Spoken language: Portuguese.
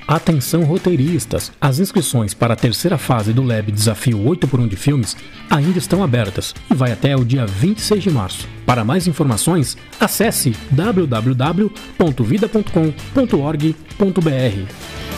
Atenção roteiristas, as inscrições para a terceira fase do Lab Desafio 8x1 de Filmes ainda estão abertas e vai até o dia 26 de março. Para mais informações, acesse www.vida.com.org.br.